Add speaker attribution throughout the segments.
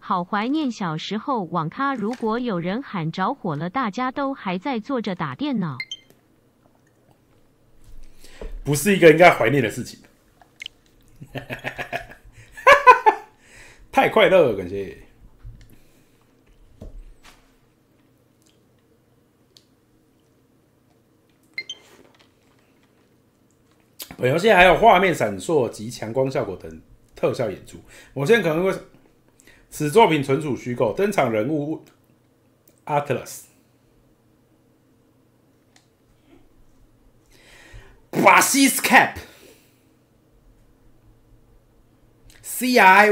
Speaker 1: 好怀念小时候网咖，如果有人喊着火了，大家都还在坐着打电脑。
Speaker 2: 不是一个应该怀念的事情。太快乐了，感谢。本游戏还有画面闪烁及强光效果等特效演出。某些人可能会，此作品纯属虚构。登场人物 Atlas、Basis Cap、CI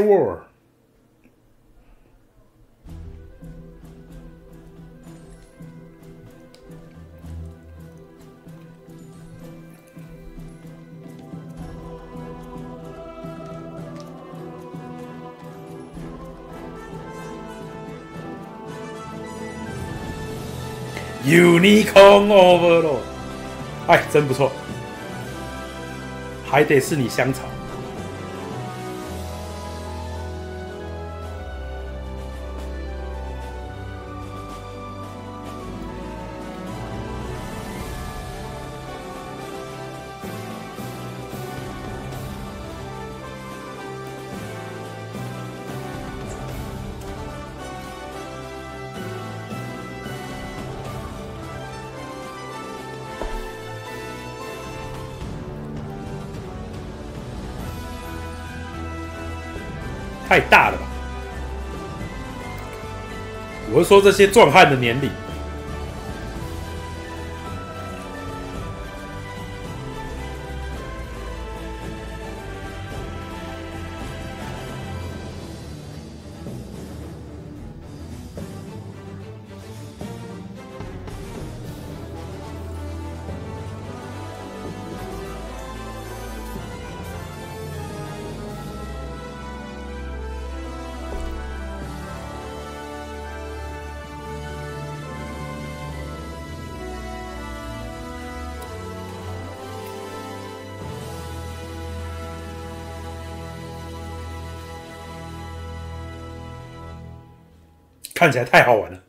Speaker 2: War。Unicorn Overlord， 哎，真不错，还得是你香草。太大了吧！我是说这些壮汉的年龄。看起来太好玩了！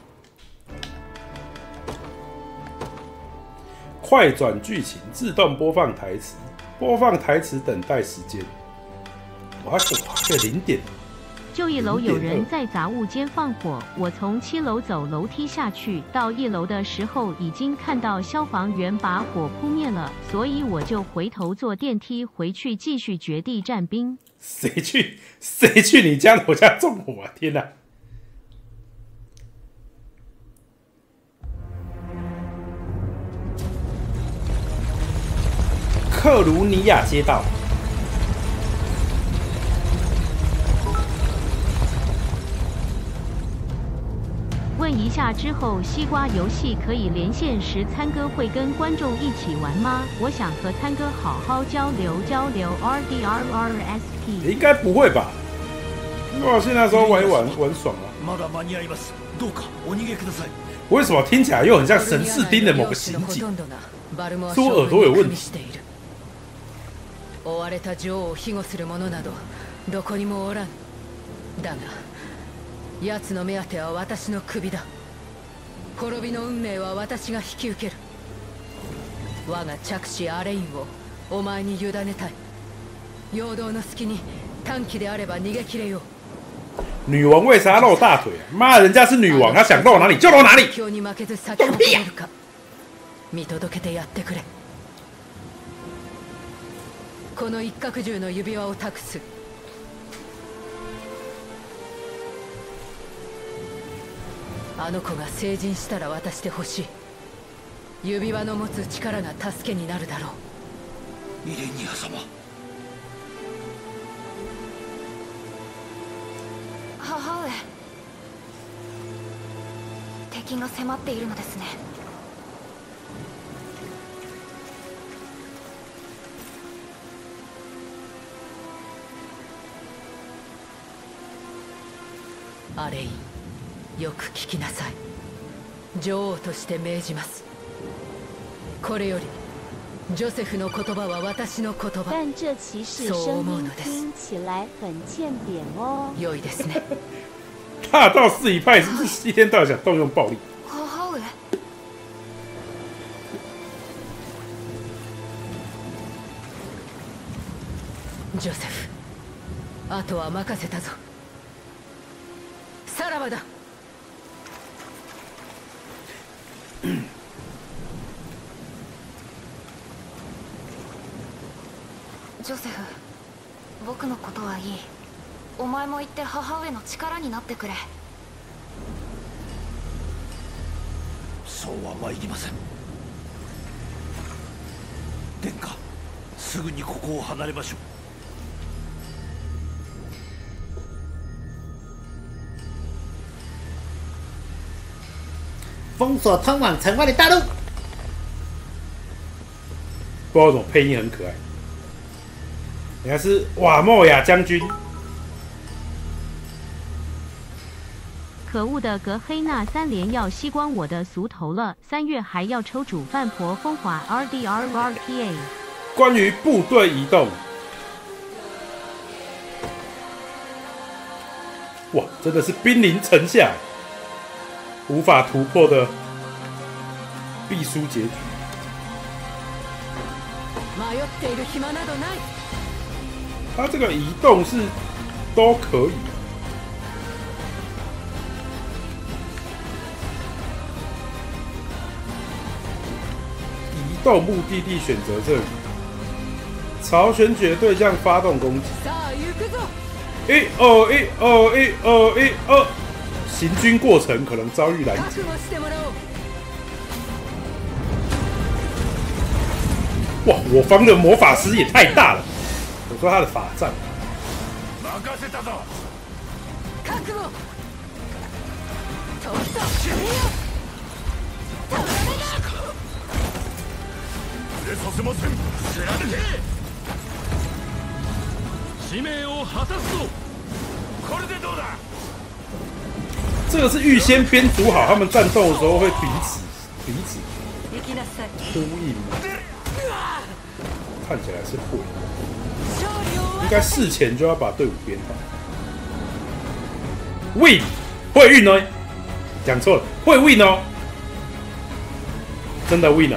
Speaker 2: 快转剧情，自动播放台词，播放台词等待时间。哇，这0点。
Speaker 1: 就1楼有人在杂物间放火，我从7楼走楼梯下去，到1楼的时候已经看到消防员把火扑灭了，所以我就回头坐电梯回去继续绝地战兵。
Speaker 2: 谁去你家楼下纵火啊？天哪！克鲁尼亚街道。
Speaker 1: 问一下，之后西瓜游戏可以连线时，参哥会跟观众一起玩吗？我想和参哥好好交流。RDRRSP
Speaker 2: 应该不会吧？哇，现在说玩一玩爽了。为什么听起来又很像神士町的某个刑警？是我耳朵有问题。
Speaker 3: 追われた女王を庇護する者などどこにもおらん。だが奴の目当ては私の首だ。滅びの運命は私が引き受ける。我が着手アレインをお前に委ねたい。陽動の隙に短期であれば逃げ切れよう。
Speaker 2: 女王为啥露大腿？妈，人家是女王，她想露哪里就露哪里。
Speaker 3: 今日に負けず先を止めるか。見届けてやってくれ。この一角獣の指輪を託す。あの子が成人したら渡してほしい。指輪の持つ力が助けになるだろう。ミレニア様。
Speaker 4: 母上、敵が迫っているのですね。
Speaker 3: アレイン、よく聞きなさい。女王として命じます。これよりジョセフの言葉は私の言葉。
Speaker 5: 但这骑士声音听起来很欠扁哦。
Speaker 3: 良いですね。
Speaker 2: 大道四一派是不是一天到晚想动用暴力？
Speaker 4: 母上。
Speaker 3: ジョセフ、あとは任せたぞ。さらばだ。
Speaker 4: ジョセフ、僕のことはいい。お前も行って母上の力になってくれ。
Speaker 5: そうは参りません。殿下、すぐにここを離れましょう。
Speaker 6: 封锁通往城外的大路。
Speaker 2: 不知道为什么配音很可爱。人家是瓦莫亚将军。
Speaker 1: 可恶的格黑纳3连要吸光我的俗头了，3月还要抽煮饭婆风华 RDRRTA。
Speaker 2: 关于部队移动，哇，真的是兵临城下，无法突破的必输结局。他这个移动是都可以。移动目的地选择这里，朝选举对象发动攻击。1212121，行军过程可能遭遇拦截。哇，我方的魔法师也太大了！我说他的法杖。这个是预先编组好，他们战斗的时候会彼此呼应吗？看起来是会，应该事前就要把队伍编好。Win 会运哦，讲错了，会 win 哦，真的 win 了。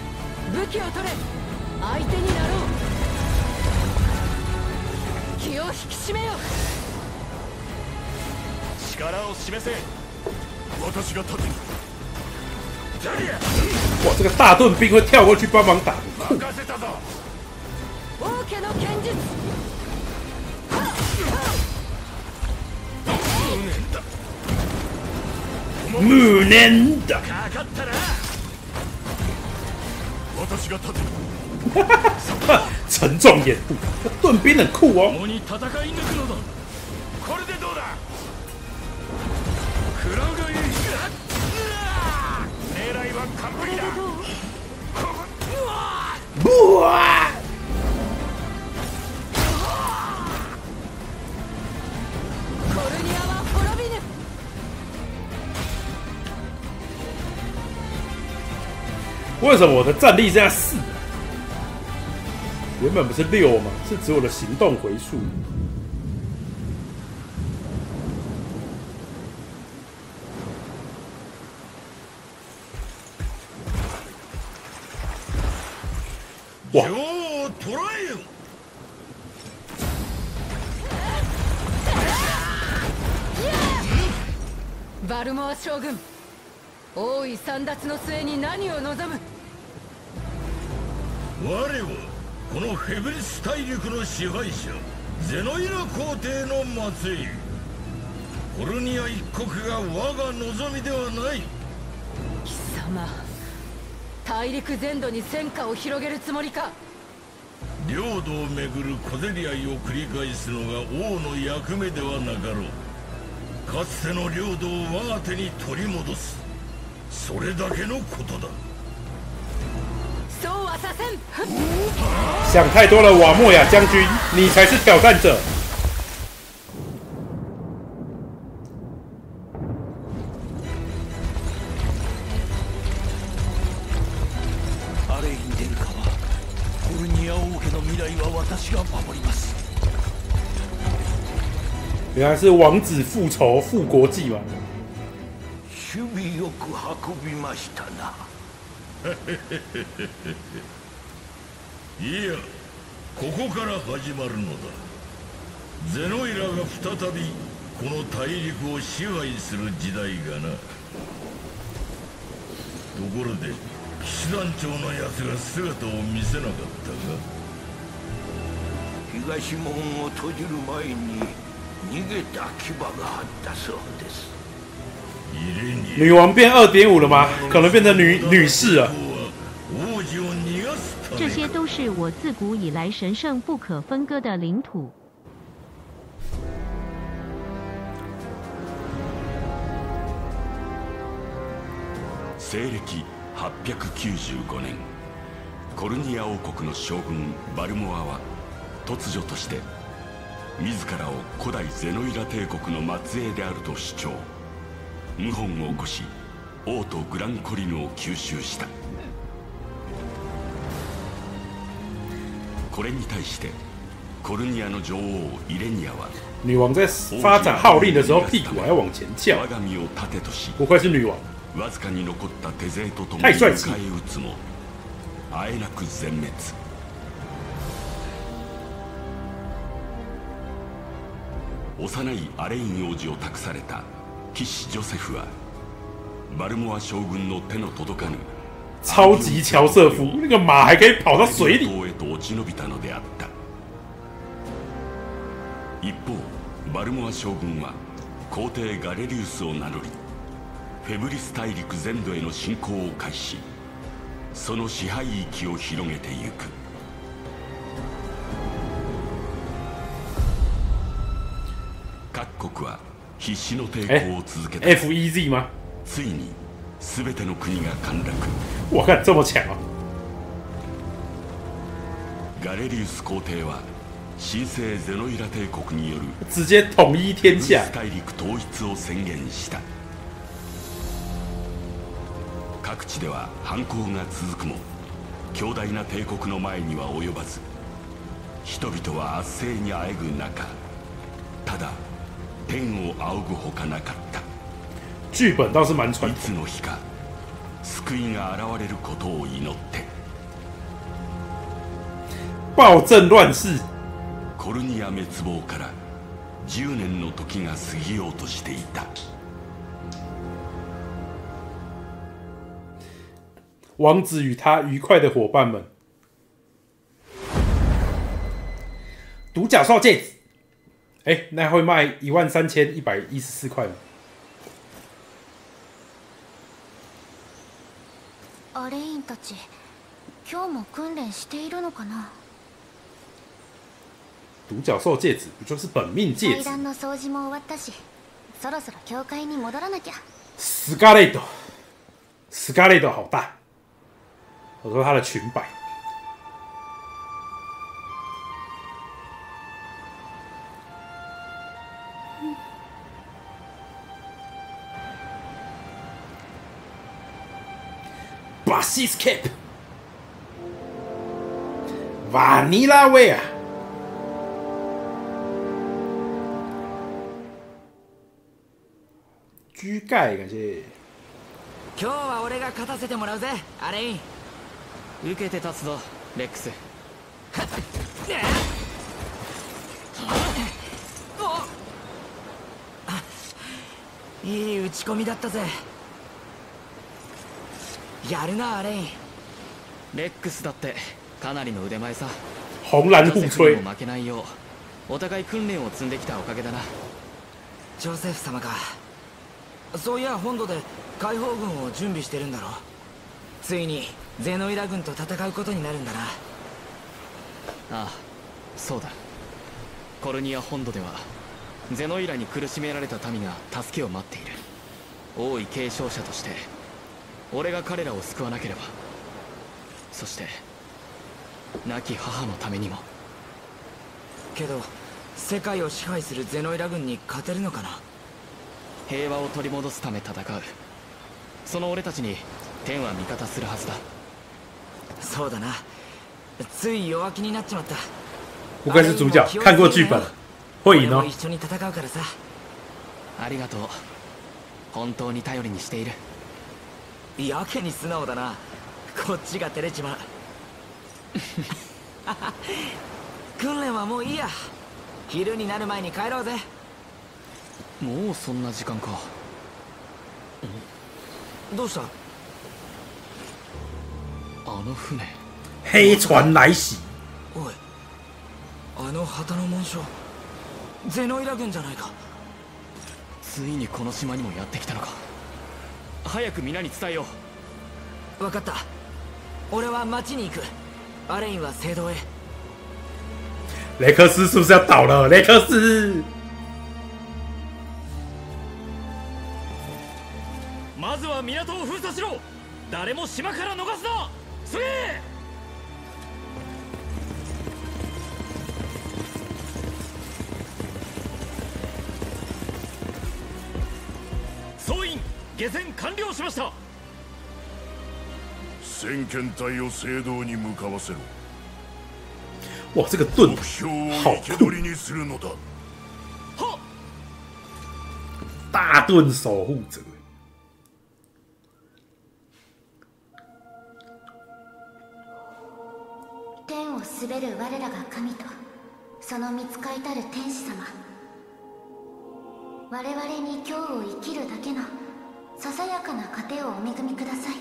Speaker 2: 哇，这个大盾兵会跳过去帮忙打，酷！木年的，沉重掩护，盾兵很酷哦。哇！为什么我的战力现在4？原本不是6吗？是指我的行动回数。哇！
Speaker 3: バルモア将軍、王位簒奪の末に何を望む？
Speaker 5: 我はこのヘブリス大陸の支配者ゼノイラ皇帝の末裔。コルニア一国が我が望みではない。
Speaker 3: 貴様、大陸全土に戦火を広げるつもりか？
Speaker 5: 領土をめぐる小競り合いを繰り返すのが王の役目ではなかろう。かつての領土を我が手に取り戻す、それだけのことだ。
Speaker 3: そうはさせん。
Speaker 2: 想太多了，瓦莫亚将军，你才是挑战者。
Speaker 5: アレイン・デルカはコルニア王家の未来は私が守ります。
Speaker 2: 原来是王子复仇复国记嘛。
Speaker 5: 守備よく運びましたな。いや、ここから始まるのだ。ゼノイラが再びこの大陸を支配する時代がな。ところで騎士団長のやつが姿を見せなかったが、東門を閉じる前に逃げた牙があったそうです。
Speaker 2: 女王变2.5了吗？可能变成女士了。
Speaker 1: 这些都是我自古以来神圣不可分割的领土。
Speaker 7: 西暦895年、コルニア王国の将軍バルモアは突如として自らを古代ゼノイラ帝国の末裔であると主張。謀反を起こし王都グランコリヌを吸収した。これに対してコルニアの女王イレニアは
Speaker 2: 女王在发展号令的时候屁股还要往前翘，
Speaker 7: 我が身を盾とし
Speaker 2: 不愧是女王。
Speaker 7: わずかに残った手勢と共に迎え撃つもあえなく全滅。幼いアレイン王子を託された騎士ジョセフはバルモア将軍の手の届かぬ
Speaker 2: 超级乔瑟夫，那个马还可以跑到水里。
Speaker 7: へと落ち延びたのであった。一方バルモア将軍は皇帝ガレリウスを名乗りフェブリス大陸全土への侵攻を開始。その支配域を広げてゆく。各国は必死の抵抗を続けた。
Speaker 2: FEZ 吗？
Speaker 7: ついに全ての国が陥落。
Speaker 2: 我看这么强啊！
Speaker 7: ガレリウス皇帝は神聖ゼノイラ帝国による
Speaker 2: 直接統一天下。
Speaker 7: 大陸統一を宣言した。各地では反抗が続くも強大な帝国の前には及ばず、人々は圧政にあえぐ中、ただ天を仰ぐほかなかった。
Speaker 2: 剧本倒是蛮传
Speaker 7: い
Speaker 2: 统。
Speaker 7: つの日か救いが現れることを祈って。
Speaker 2: 暴政乱世。
Speaker 7: コルニア滅亡から10年の時が過ぎようとしていた。
Speaker 2: 王子与他愉快的伙伴们。独角兽戒指，哎，那会卖13114块吗？
Speaker 4: アレインたち、今日も訓練しているのかな。
Speaker 2: 独角兽戒指不就是本命戒指？
Speaker 4: 祭壇の掃除も終わったし、そろそろ教会に戻らなきゃ。
Speaker 2: スカレット，スカレット好大。我说他的裙摆。巴西斯 cape， 瓦尼拉味啊！居盖感谢。
Speaker 8: 今日は俺が勝たせてもらうぜ、アレイン。受けて立つぞ、レックス。いい打ち込みだったぜ。やるな、アレイン。レックスだってかなりの腕前さ。
Speaker 2: 紅藍互吹。
Speaker 8: 負けないようお互い訓練を積んできたおかげだな。ジョセフ様か。そういや本土で解放軍を準備してるんだろ。ついにゼノイラ軍と戦うことになるんだな。ああ、そうだ。コルニア本土ではゼノイラに苦しめられた民が助けを待っている。王位継承者として俺が彼らを救わなければ。そして亡き母のためにも。けど世界を支配するゼノイラ軍に勝てるのかな。平和を取り戻すため戦う。その俺たちに天は味方するはずだ。そうだな。つい弱気になっちまった。
Speaker 2: 不愧是主角，看过剧本。 会赢哦。
Speaker 8: 一緒に戦うからさ。ありがとう。本当に頼りにしている。やけに素直だな。こっちが照れちまう。訓練はもういいや。昼になる前に帰ろうぜ。もうそんな時間か。どうした？あの船。
Speaker 2: 黑船来襲。
Speaker 8: おい、あの旗の紋章、ゼノイラ軍じゃないか。ついにこの島にもやってきたのか。早く皆に伝えよう。分かった。俺は町に行く。アレインは聖堂へ。
Speaker 2: 雷克斯是不是要倒了？雷克斯。
Speaker 9: まずは港を封鎖しろ。誰も島から逃すな。すげえ。総員下船完了しました。
Speaker 5: 先遣隊を聖堂に向かわせろ。
Speaker 2: 哇，这个盾
Speaker 5: 目標を
Speaker 2: 好酷！
Speaker 5: 生け捕りにするのだ。
Speaker 2: 大盾守护者。
Speaker 10: 天を滑る我らが神とその御使いたる天使様、我々に今日を生きるだけのささやかな糧をお恵みください。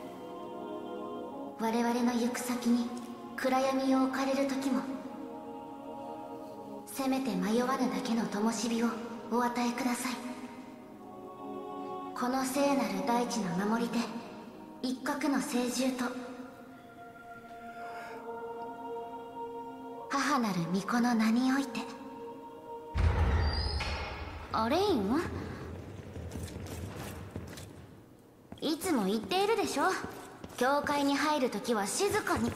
Speaker 10: 我々の行く先に暗闇を置かれる時もせめて迷わぬだけの灯火をお与えください。この聖なる大地の守り手一角の聖獣と母なる巫女の名において。アレイン？いつも言っているでしょ、教会に入るときは静かに。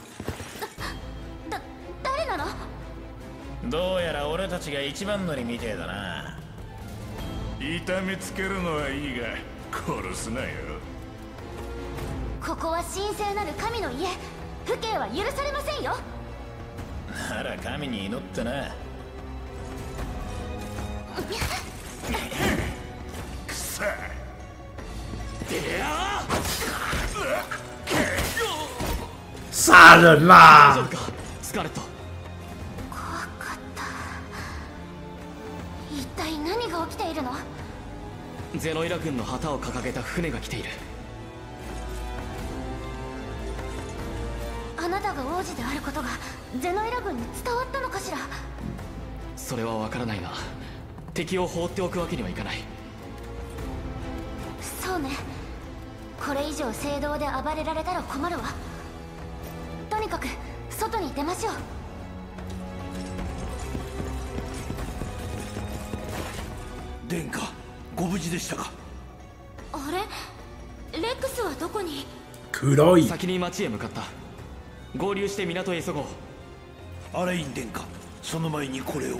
Speaker 10: 誰なの？
Speaker 9: どうやら俺たちが一番乗りみてえだな。
Speaker 5: 痛めつけるのはいいが殺すなよ。
Speaker 10: ここは神聖なる神の家、父兄は許されませんよ。
Speaker 9: なら神に祈ってな。
Speaker 5: くさ
Speaker 2: 杀人啦！
Speaker 8: 大丈夫かスカーレット。
Speaker 10: 怖かった。一体何が起きているの？
Speaker 8: ゼノイラ軍の旗を掲げた船が来ている。
Speaker 10: あなたが王子であることがゼノイラ軍に伝わったのかしら？
Speaker 8: それはわからないが、敵を放っておくわけにはいかない。
Speaker 10: そうね。これ以上聖堂で暴れられたら困るわ。とにかく外に出ましょう。
Speaker 11: 殿下、ご無事でしたか？
Speaker 10: あれ、レックスはどこに？
Speaker 2: 黒い。
Speaker 8: 先に町へ向かった。合流して港へ急ごう。
Speaker 11: アレイン殿下、その前にこれを。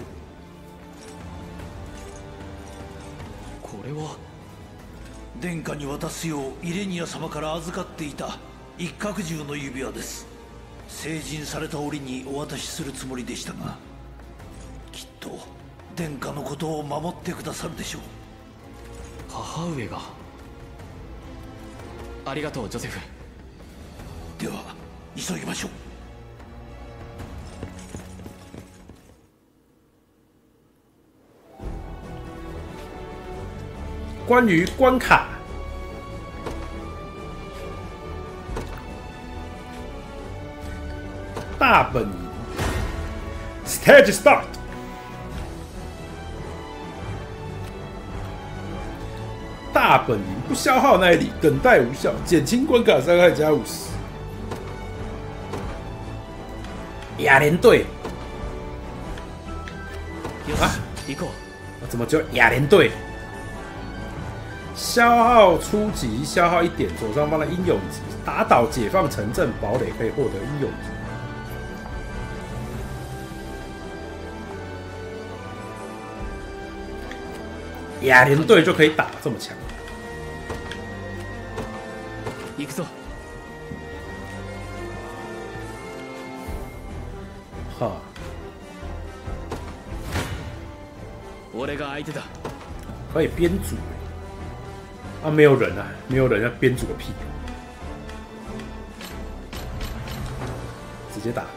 Speaker 8: これは
Speaker 11: 殿下に渡すようイレニア様から預かっていた一角獣の指輪です。成人された折にお渡しするつもりでしたが、きっと殿下のことを守ってくださるでしょう。
Speaker 8: 母上が。ありがとう、ジョセフ。
Speaker 11: では急ぎましょう。
Speaker 2: 关于关卡，大本营 ，Stage Start。大本营不消耗耐力，等待无效，减轻关卡伤害加50。雅联队啊，怎么就雅联队？消耗初级，消耗1点，左上方的英勇值，打倒解放城镇堡垒可以获得英勇值。雅联队就可以打这么强。
Speaker 8: 行くぞ。
Speaker 2: 哈。
Speaker 9: 俺が相手だ。
Speaker 2: 可以编组啊，没有人啊，没有人要编组个屁，直接打。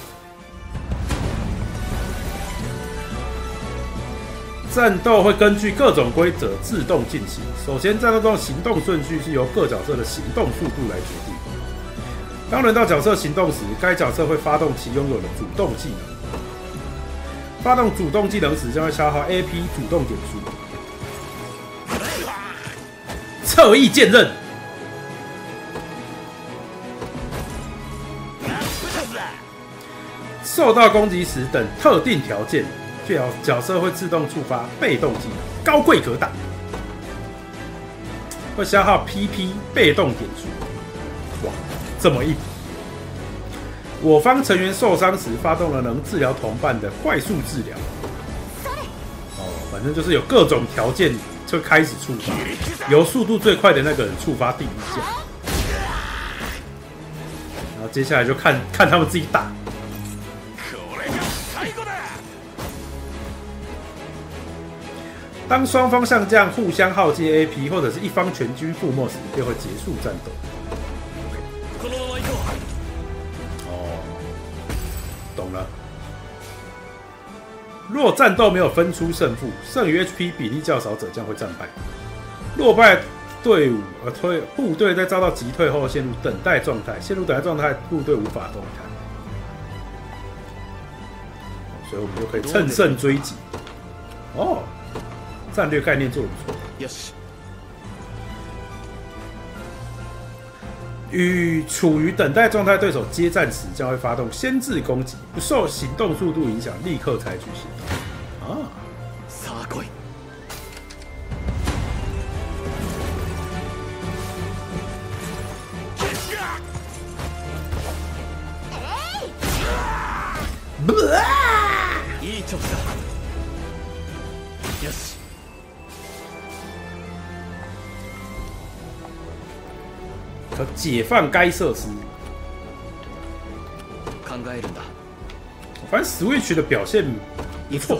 Speaker 2: 战斗会根据各种规则自动进行。首先，战斗中的行动顺序是由各角色的行动速度来决定。当轮到角色行动时，该角色会发动其拥有的主动技能。发动主动技能时，将会消耗 AP 主动点数。侧翼剑刃，受到攻击时等特定条件。角色会自动触发被动技能高贵格挡，会消耗 PP 被动点数。哇，这么硬！我方成员受伤时发动了能治疗同伴的快速治疗。哦，反正就是有各种条件就开始触发，由速度最快的那个人触发第一下，然后接下来就看他们自己打。当双方上将互相耗竭 AP， 或者是一方全军覆没时，便会结束战斗。哦，懂了。若战斗没有分出胜负，剩余 HP 比例较少者将会战败。落败队伍部队在遭到击退后陷入等待状态，部队无法动弹。所以我们就可以乘胜追击。哦。战略概念做得不错。与处于等待状态对手接战时，将会发动先制攻击，不受行动速度影响，立刻采取行动。啊，
Speaker 9: さあ来い。いいチョキだ。よし。
Speaker 2: 可解放该设施。
Speaker 9: 考えるんだ。
Speaker 2: 反正 Switch 的表现不错。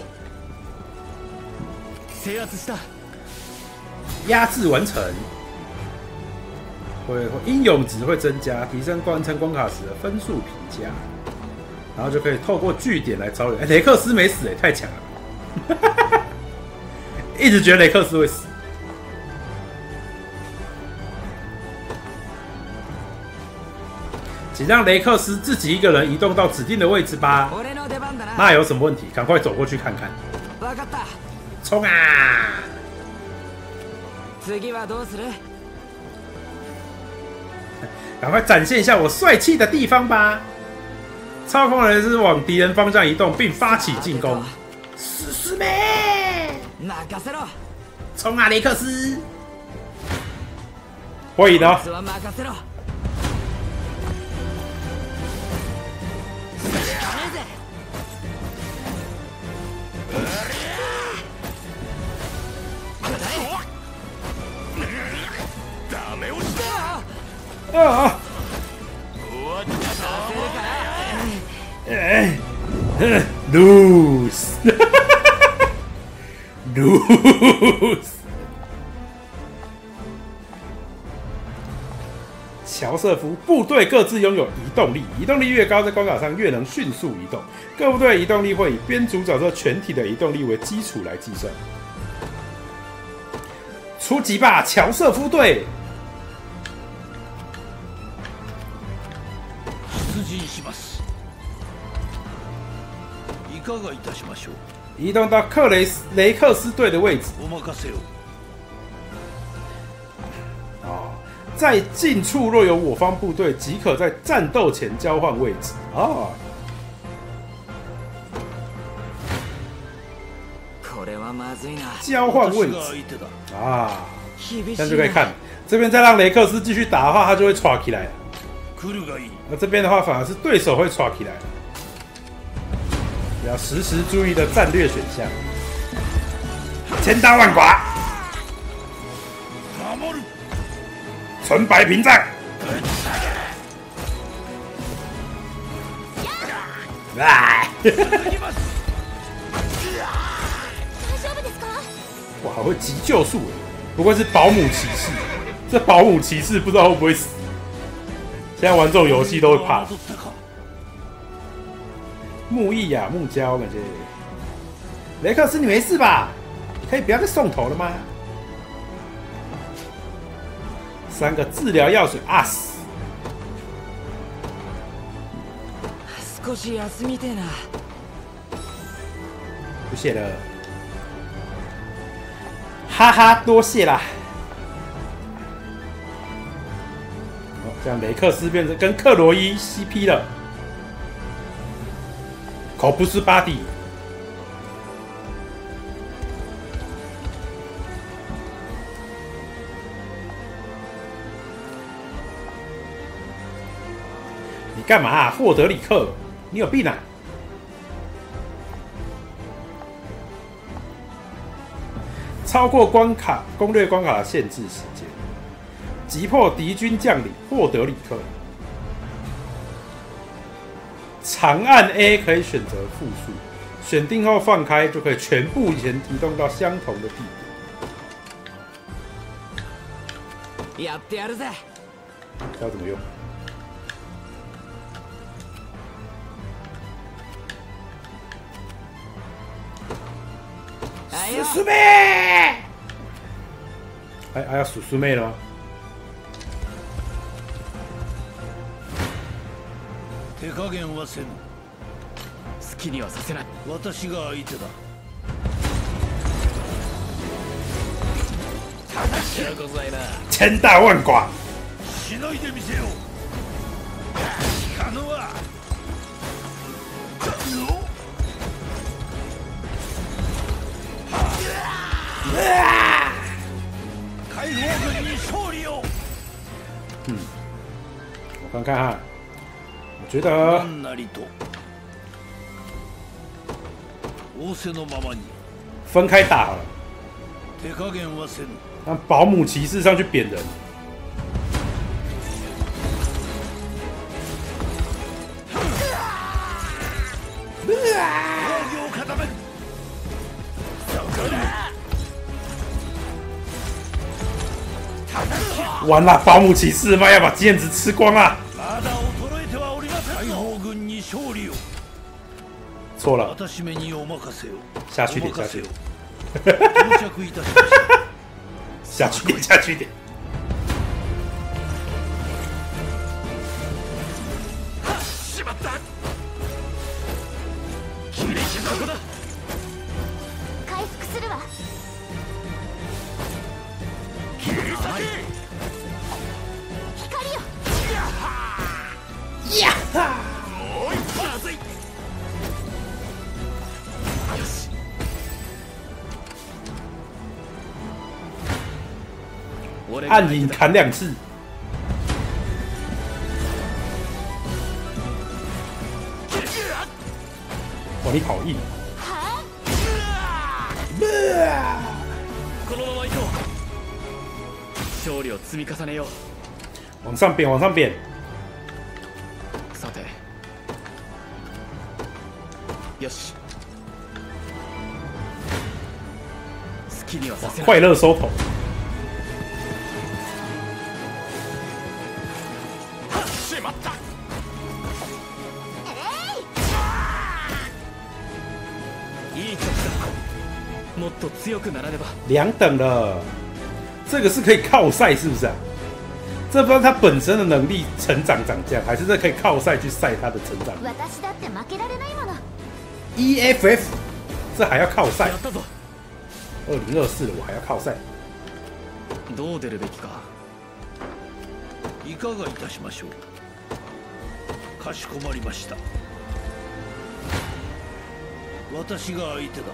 Speaker 9: 制圧した。
Speaker 2: 压制完成。会英勇值会增加，提升完成关卡时的分数评价。然后就可以透过据点来招人。雷克斯没死太强了。一直觉得雷克斯会死。请让雷克斯自己一个人移动到指定的位置吧。那有什么问题？赶快走过去看看。冲啊！赶快展现一下我帅气的地方吧！操控人是往敌人方向移动，并发起进攻。死死妹！冲啊，雷克斯！会的。啊！lose， lose。乔瑟夫部队各自拥有移动力，移动力越高，在关卡上越能迅速移动。各部队移动力会以编组角色全体的移动力为基础来计算。出击吧，乔瑟夫队！移动到雷克斯队的位置。在近处若有我方部队，即可在战斗前交换位置。交换位置啊，这样就可以看。这边再让雷克斯继续打的话，他就会刷起来了。那这边的话，反而是对手会刷起来。要时时注意的战略选项。千刀万剐，纯白屏障。来。 哇，还会急救术，不愧是保姆骑士。这保姆骑士不知道会不会死。现在玩这种游戏都会怕。木易呀，木胶感觉。雷克斯，你没事吧？可以不要再送头了吗？3个治疗药水啊死！
Speaker 8: 少し休みてえな。
Speaker 2: 不谢了，哈哈，多谢啦。哦，这样雷克斯变成跟克罗伊 CP 了。口不是巴蒂。你干嘛啊，霍德里克？你有病啊！超过攻略关卡的限制时间，击破敌军将领霍德里克。长按 A 可以选择复数，选定后放开就可以全部以前移动到相同的地点。
Speaker 8: やってやるぜ。
Speaker 2: 要怎么用？叔叔妹，还要叔叔妹了吗？
Speaker 11: 手加減はせぬ。
Speaker 9: 好きにはさせない。
Speaker 11: 私が相手だ。
Speaker 9: 正しゅうございな。
Speaker 2: 千大万寡。
Speaker 11: しのいでみせよ。可能は。解放軍に勝利を。
Speaker 2: 我看看哈，我觉得
Speaker 11: 何なりと仰せのままに
Speaker 2: 分开打好了。
Speaker 11: 手加減はせぬ。
Speaker 2: 让保姆骑士上去扁人。
Speaker 11: 防御を固める。
Speaker 2: 完了，保姆骑士妈要把经验值吃光了。
Speaker 11: まだ衰えてはおりません。解放軍に勝利を。
Speaker 2: 错了，
Speaker 11: 私めにお任せを。
Speaker 2: 下去点，下去点。
Speaker 11: 到着いたしました。
Speaker 2: 下去点，下去点。
Speaker 9: しまった。切り刻むだ。
Speaker 10: 回復するわ。
Speaker 9: 切り裂け。
Speaker 10: 光よ。
Speaker 2: やっは
Speaker 9: おい、まずい。よし。
Speaker 2: 暗影砍2次。哇，你好硬！
Speaker 9: このまま行こう。勝利を積み重ねよう。
Speaker 2: 往上扁，往上扁。
Speaker 9: さて。よし。好きにはさせない。
Speaker 2: 快乐收头。
Speaker 9: しまった。いい曲だ。もっと強くならねば。
Speaker 2: 2等了，这个是可以靠赛是不是啊？这不知道他本身的能力成长涨价，还是这可以靠赛去赛他的成长。EFF， 这还要靠赛。2024了，我还要靠赛。
Speaker 9: どう出るべきか。
Speaker 11: いかがいたしましょう。かしこまりました。私が相手だ。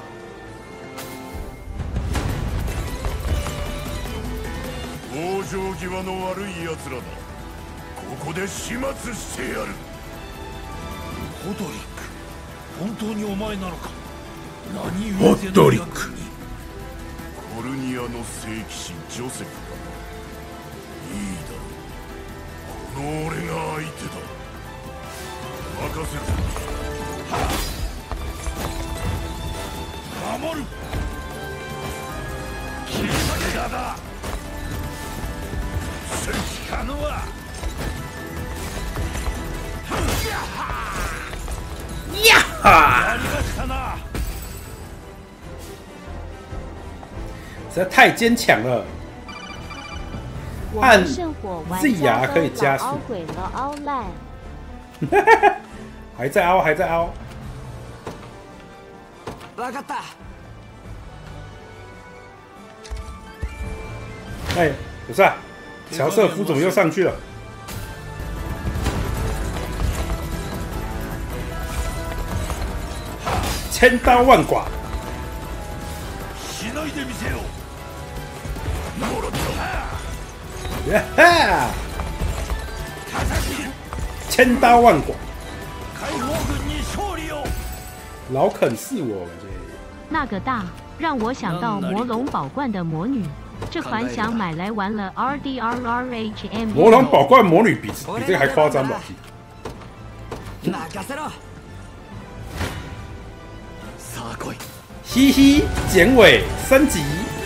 Speaker 5: 往生際の悪い奴らだ。ここで始末してやる。
Speaker 11: ホドリック、本当にお前なのか。何
Speaker 2: ホドリック。
Speaker 5: コルニアの聖騎士ジョセフだ。いいだろう。この俺が相手だ。任せろ。守る。
Speaker 11: 駄だ。関可能は
Speaker 2: 呀哈！
Speaker 11: やりましたな。
Speaker 2: 实在太坚强了。按 Z 牙可以加速。
Speaker 1: 鬼了，凹烂。
Speaker 2: 还在凹，还在凹。
Speaker 8: わかった。
Speaker 2: 哎，不是啊，乔瑟夫怎么又上去了？千刀万剐。
Speaker 11: しのいでみせよ。
Speaker 2: もろっと。呀哈！千刀万剐。
Speaker 11: 解放軍に勝利を。
Speaker 2: 老肯是我了，这。
Speaker 1: 那个大让我想到魔龙宝冠的魔女，这款想买来玩了。RDRRHM。
Speaker 2: 魔龙宝冠魔女比这个还夸张吧？
Speaker 8: 任せろ。
Speaker 2: 嘻嘻，剪尾升级。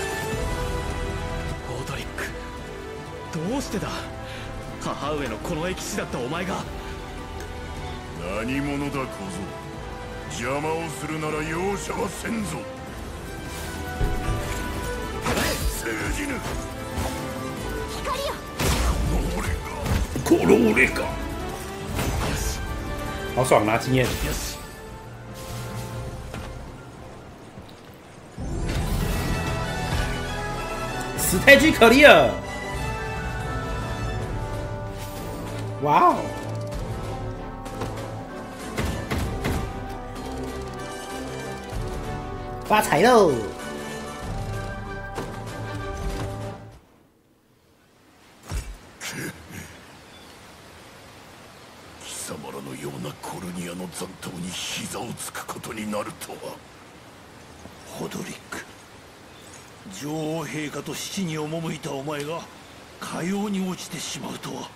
Speaker 9: オードリック、どうしてだ？母上のこの歴史だったお前が。
Speaker 5: 何者だ小僧。邪魔をするなら容赦はせんぞ。通じぬ。
Speaker 4: 光よ。
Speaker 2: この俺が。好爽，拿经验。Stage clear！ 哇哦！
Speaker 6: 发财喽！
Speaker 5: 貴様らのようなコルニアの残党に膝をつくことになるとは。
Speaker 11: ホドリック。女王陛下と死に赴いたお前がかように落ちてしまうとは。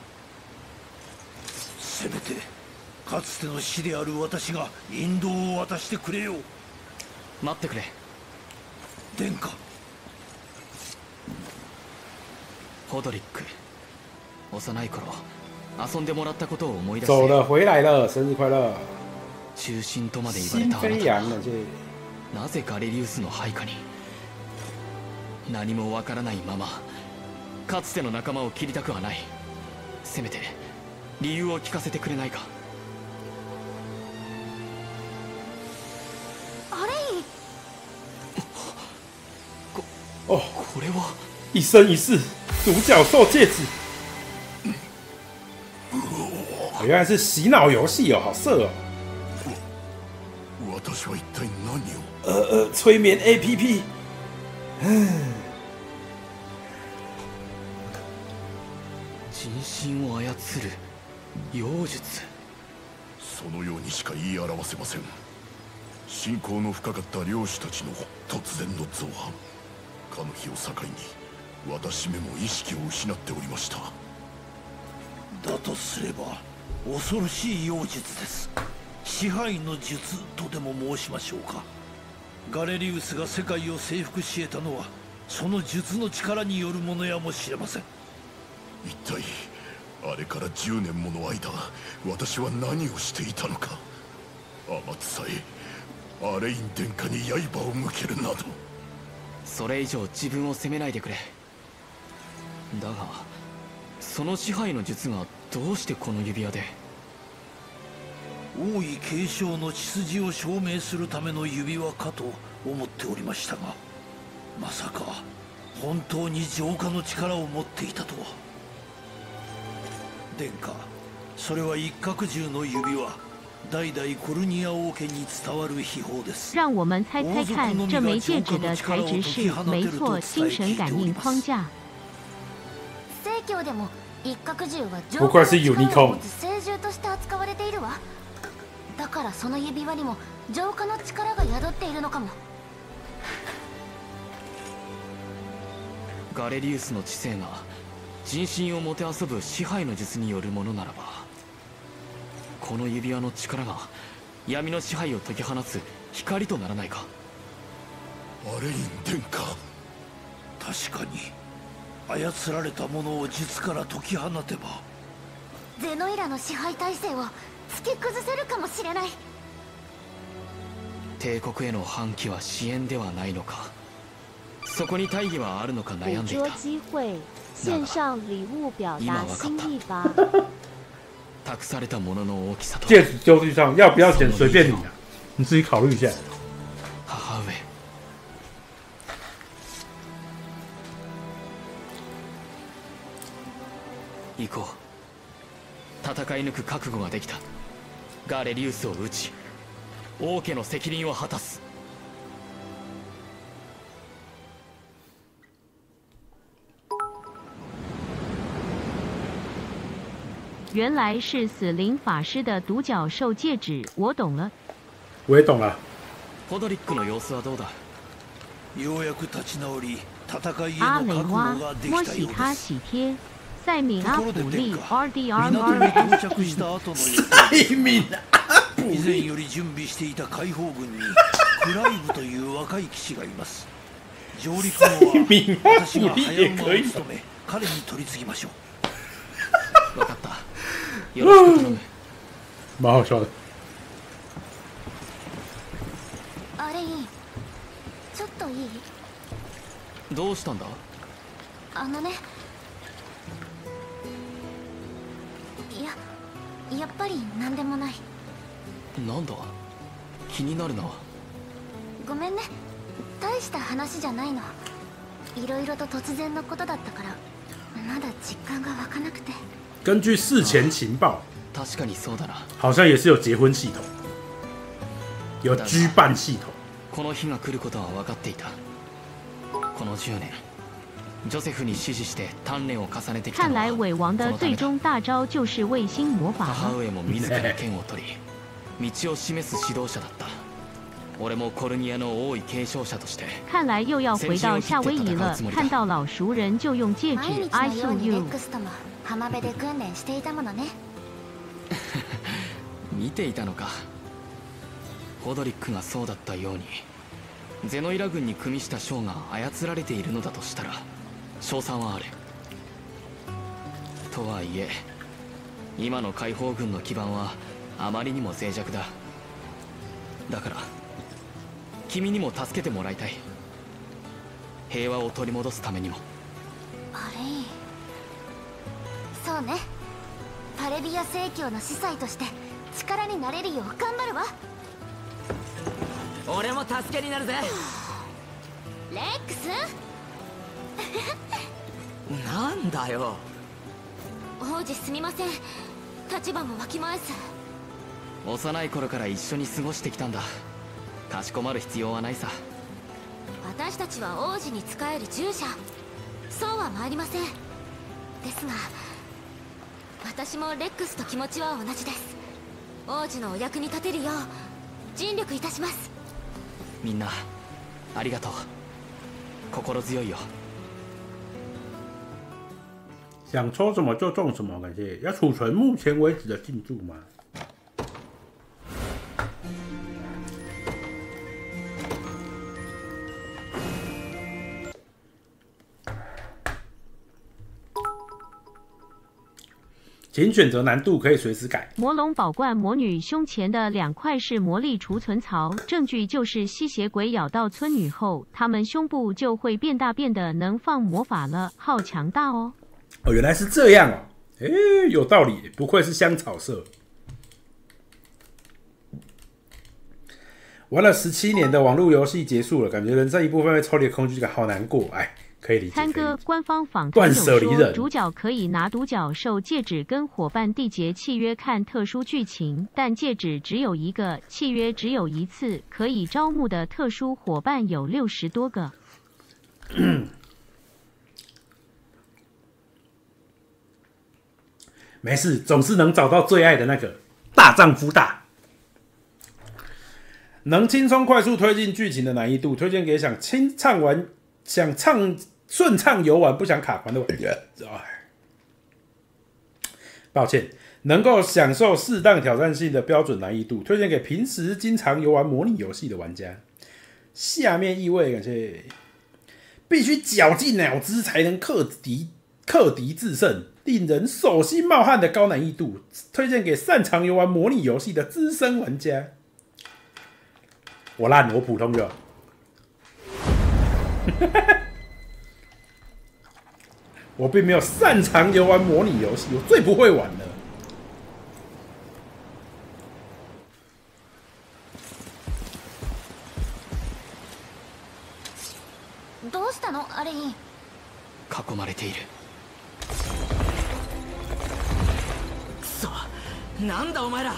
Speaker 11: せめてかつての死である私が引導を渡してくれよ。
Speaker 9: 待ってくれ。
Speaker 11: 殿下。
Speaker 9: ホドリック、幼い頃遊んでもらったことを思い出して。
Speaker 2: 走了，回来了，生日快乐！
Speaker 9: 中心とまで言われたあなた
Speaker 2: 心飞扬了，这。
Speaker 9: なぜガレリウスの配下に。何もわからないままかつての仲間を切りたくはない。せめて理由を聞かせてくれないか。
Speaker 4: あれ
Speaker 2: 哦，
Speaker 9: これは
Speaker 2: 一生一世独角兽戒指。原来是洗脑游戏哦，好色哦。
Speaker 5: 私は一体何を？
Speaker 2: 催眠 APP。
Speaker 9: 人心を操る妖術。
Speaker 5: そのようにしか言い表せません。信仰の深かった領主たちの突然の造反。かの日を境に私めも意識を失っておりました。
Speaker 11: だとすれば恐ろしい妖術です。支配の術とでも申しましょうか。ガレリウスが世界を征服し得たのはその術の力によるものやもしれません。
Speaker 5: 一体あれから10年もの間私は何をしていたのか。天津さえアレイン殿下に刃を向けるなど。
Speaker 9: それ以上自分を責めないでくれ。だがその支配の術がどうしてこの指輪で。
Speaker 11: 王位継承の血筋を証明するための指輪かと思っておりましたが、まさか本当に浄化の力を持っていたとは。殿下、それは一角獣の指輪。代々コルニア王家に伝わる秘宝です。
Speaker 1: 让我们猜猜看，这枚戒指的材质是？没错，精神感应框架。
Speaker 4: 聖教でも一角獣は浄
Speaker 2: 不愧是
Speaker 4: 化の力を
Speaker 2: Unicorn
Speaker 4: 持つ聖獣として扱われているわ。だからその指輪にも浄化の力が宿っているのかも。
Speaker 9: ガレリウスの知性が人心をもてあそぶ支配の術によるものならば、この指輪の力が闇の支配を解き放つ光とならないか。
Speaker 5: アレイン殿下、
Speaker 11: 確かに操られたものを術から解き放てば
Speaker 10: ゼノイラの支配体制を突き崩せるかもしれない。
Speaker 9: 帝国への反旗は支援ではないのか。そこに大義はあるのか悩んでいた。
Speaker 1: 线上礼物表达心意吧。
Speaker 9: 託されたものの大きさと。
Speaker 2: 戒指丢地上要不要捡随便你啊，你自己考虑一下。
Speaker 9: 母上。行こう。戦い抜く覚悟ができた。ガーレリウスを討ち、王家の責任を果たす。
Speaker 1: 原来是死灵法师的独角兽戒指，我懂了。
Speaker 2: 我也懂了。
Speaker 9: ポドリックの様子はどうだ？
Speaker 11: ようやく立ち直り、戦いへの
Speaker 1: 阿美
Speaker 11: 覚悟
Speaker 1: 蛙
Speaker 11: がで
Speaker 1: 摸
Speaker 11: きたようで
Speaker 1: 洗他
Speaker 11: す。
Speaker 1: 喜帖，塞敏阿普利 RDR
Speaker 11: 港に到着
Speaker 1: RSP
Speaker 11: した後の以前より準備していた解放軍にクライブという若い騎士がいます。上陸後は私が早馬を務め彼に取り次ぎましょう。
Speaker 9: 分かった。よろしく頼む。
Speaker 2: 蛮好笑的。
Speaker 10: あれいい、ちょっといい？
Speaker 9: どうしたんだ？
Speaker 10: あのね、やっぱり何でもない。
Speaker 9: なんだ？気になるな。
Speaker 10: ごめんね、大した話じゃないの。いろいろと突然のことだったからまだ実感が湧かなくて。
Speaker 2: 根据事前情报，
Speaker 9: 確かにそうだな。
Speaker 2: 好像也是有结婚系统，有居伴系统。
Speaker 9: この日が来ることは分かっていた。この10年、ジョセフに指示して鍛錬を重ねてきた
Speaker 1: 看
Speaker 9: のは
Speaker 1: 来伪王的最終大招就是卫星魔法
Speaker 9: 母
Speaker 1: 了。
Speaker 9: 上も自ら剣を取り、道を示す指導者だった。俺もコルニアの王位継承者として。
Speaker 1: 看来又要回到夏威夷了。看到老熟人就用戒指。
Speaker 10: 毎日
Speaker 1: I
Speaker 10: のよ
Speaker 1: saw
Speaker 10: うにレ
Speaker 1: you
Speaker 10: ッ。クスとも浜辺で訓練していたものね。
Speaker 9: 見ていたのか。ホドリックがそうだったように、ゼノイラ軍に組みした将が操られているのだとしたら勝算はある。とはいえ今の解放軍の基盤はあまりにも脆弱だ。だから君にも助けてもらいたい。平和を取り戻すためにも。
Speaker 10: あれいい。そうね、パレビア正教の司祭として力になれるよう頑張るわ。
Speaker 8: 俺も助けになるぜ。
Speaker 10: レックス
Speaker 8: なんだよ。
Speaker 10: 王子すみません、立場もわきまえず。
Speaker 9: 幼い頃から一緒に過ごしてきたんだ。かしこまる必要はないさ。
Speaker 10: 私たちは王子に仕える従者、そうは参りません。ですが私もレックスと気持ちは同じです。王子のお役に立てるよう尽力いたします。
Speaker 9: みんなありがとう。心強いよ。
Speaker 2: 想抽什么就中什么，感谢。要储存目前为止的进驻吗？请选择难度，可以随时改。
Speaker 1: 魔龙宝冠魔女胸前的2块是魔力储存槽，证据就是吸血鬼咬到村女后，他们胸部就会变大，变得能放魔法了，好强大哦！
Speaker 2: 哦，原来是这样哦，有道理，不愧是香草社。玩了17年的网络游戏结束了，感觉人生一部分被抽离的空虚感，好难过。哎，可以理解。
Speaker 1: 参哥官方访谈
Speaker 2: 断
Speaker 1: 有说，
Speaker 2: 舍离人
Speaker 1: 主角可以拿独角兽戒指跟伙伴缔结契约看特殊剧情，但戒指只有一个，契约只有一次，可以招募的特殊伙伴有60多个。
Speaker 2: 没事，总是能找到最爱的那个大丈夫大。能轻松快速推进剧情的难易度，推荐给想顺畅游玩不想卡关的玩家。抱歉，能够享受适当挑战性的标准难易度，推荐给平时经常游玩模拟游戏的玩家。下面意味感谢必须绞尽脑汁才能克敌制胜，令人手心冒汗的高难易度，推荐给擅长游玩模拟游戏的资深玩家。我烂，我普通就好。我并没有擅长游玩模拟游戏，我最不会玩了。
Speaker 4: どうしたのアレイン？
Speaker 9: 囲まれている。
Speaker 8: くそ、なんだお前ら。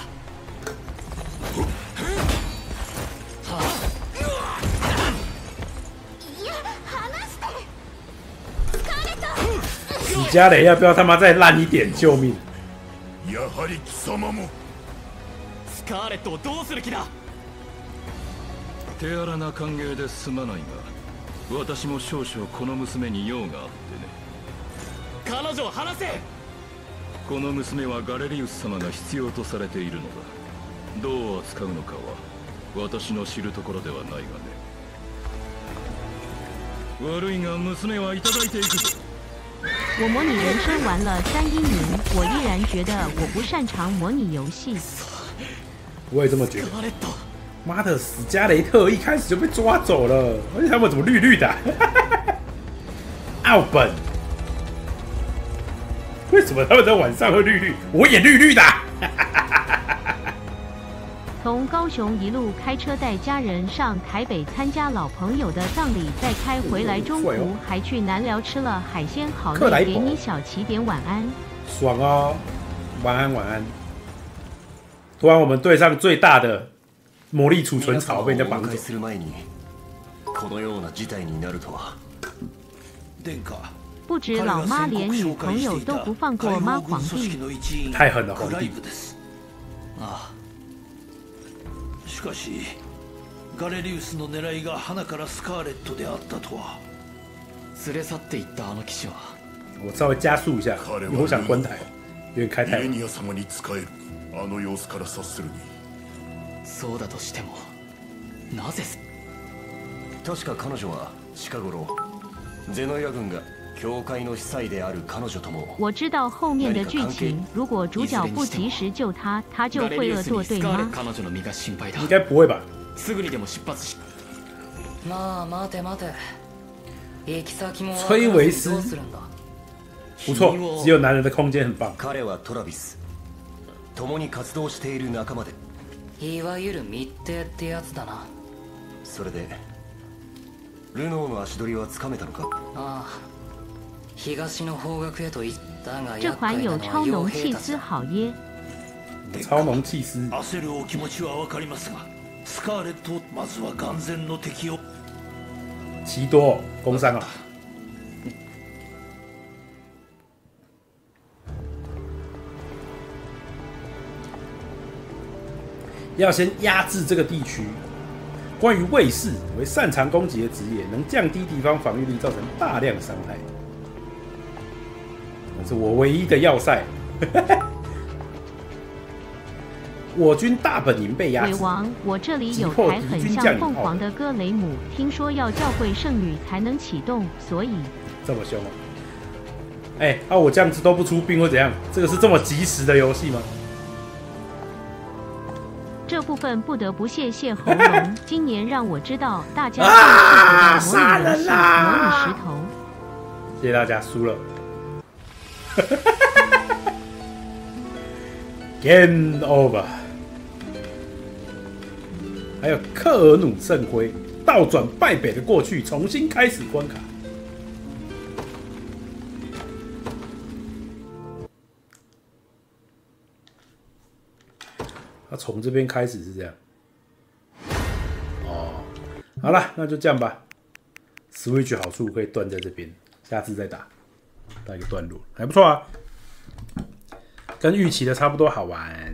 Speaker 2: 史嘉蕾要不要他妈再烂一点？救命！
Speaker 5: やはり貴様も。
Speaker 9: スカーレットをどうする気だ？
Speaker 12: 手荒な歓迎ですまないが、私も少々この娘に用があってね。
Speaker 9: 彼女を離せ！
Speaker 12: この娘はガレリウス様が必要とされているのだ。どう扱うのかは私の知るところではないがね。悪いが娘はいただいていくぞ。
Speaker 1: 我模拟人生玩了3英年，我依然觉得我不擅长模拟游戏。
Speaker 2: 我也这么觉得。妈的，史嘉蕾特一开始就被抓走了，而且他们怎么绿绿的、啊？奥本，为什么他们在晚上会绿绿？我也绿绿的、啊。
Speaker 1: 从高雄一路开车带家人上台北参加老朋友的葬礼，再开回来中湖，还去南寮吃了海鲜，好累，给你小起点晚安。
Speaker 2: 爽哦，晚安晚安。突然我们队上最大的魔力储存槽被人家绑走。
Speaker 1: 不止老妈，连女朋友都不放过妈皇帝。
Speaker 2: 太狠了，皇帝！
Speaker 11: ああ。しかしガレリウスの狙いが花からスカーレットであったとは。
Speaker 9: 連れ去っていったあの騎士は。
Speaker 2: 我稍微加速一下，因为我想关台，有点开太。
Speaker 5: イレニア様に仕えるあの様子から察するに。
Speaker 9: そうだとしても、なぜ？
Speaker 13: 確か彼女は近頃ゼノイア軍が教会の司祭である彼女とも。
Speaker 1: 我知道后面的剧情，如果主角不及时救他，他就会恶作对吗？
Speaker 2: 应该不会吧？
Speaker 9: すぐにでも出発し。
Speaker 3: まあ待て待て。行き先も
Speaker 2: 崔维斯，不错，只有男人的空间很棒。
Speaker 13: 彼はトラビス、共に活動している仲間で。
Speaker 3: いわゆる密偵ってやつだな。
Speaker 13: それでルノーの足取りはつかめたのか？
Speaker 3: ああ。東の方角へと行ったが、
Speaker 1: 这款有超浓气丝好耶。
Speaker 2: 超浓气丝。
Speaker 11: 焦るお気持ちはわかりますが、スカーレットまずは眼前の敵を。
Speaker 2: 奇多工伤啊！要先压制这个地区。关于卫士为擅长攻击的职业，能降低敌方防御力，造成大量伤害。这是我唯一的要塞。我军大本营被压制。
Speaker 1: 鬼王，我这里有台很像凤凰的哥雷姆，听说要教会圣女才能启动，所以
Speaker 2: 这么凶哦！哎、啊，我这样子都不出兵会怎样？这个是这么及时的游戏吗？
Speaker 1: 这部分不得不谢谢喉咙，今年让我知道大家最适合的模拟游戏模拟石头。
Speaker 2: 谢谢大家，输了。Game over。还有克尔努圣辉，倒转败北的过去，重新开始关卡。他从这边开始是这样。哦，好了，那就这样吧。Switch 好处可以断在这边，下次再打，到一个段落，还不错啊。跟预期的差不多好玩。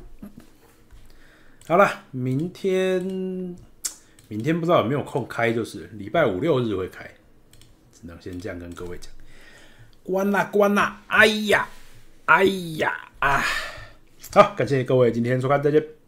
Speaker 2: 好了，明天不知道有没有空开，就是礼拜5、6日会开，只能先这样跟各位讲。关啦关啦，哎呀啊！好，感谢各位今天收看，再见。